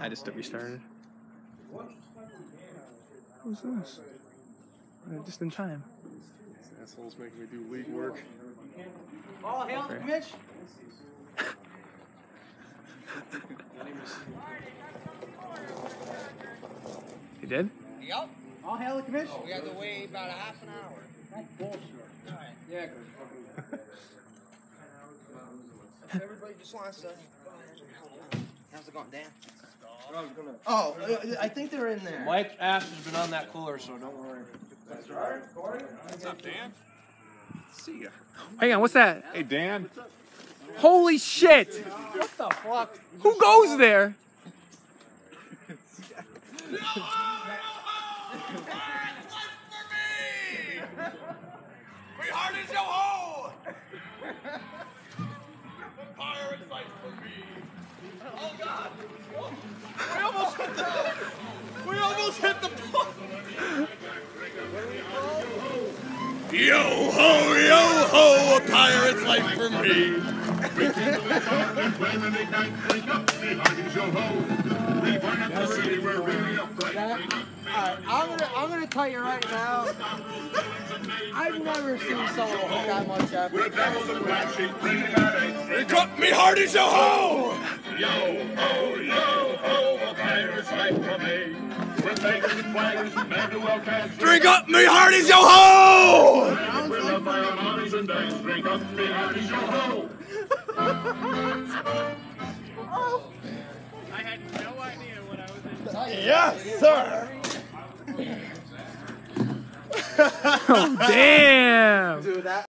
I just restarted. Who's this? Just in time. This asshole's making me do league work. All hail the Mitch. You did? Yep. All hail the commission. We had to wait about a half an hour. That's bullshit. All right. Yeah. Everybody just wants to. How's it going, Dan? Oh, I think they're in there. Mike's ass has been on that cooler, so don't worry. What's up, Dan? See ya. Hang on, what's that? Hey, Dan. Holy shit! What the fuck? Who goes there? We hard as yo ho! Pirates fight for me. Oh God! We almost hit the point. Yo ho! A pirate's life for me. I'm gonna tell you right now. I've never seen someone put that much effort. They cut me hard as yo ho! Yo ho, a pirate's life for me. Drink up me hard as yo ho! Drink up me hard as yo ho! I had no idea what I was in. Yes, sir! Oh, damn! Dude, that.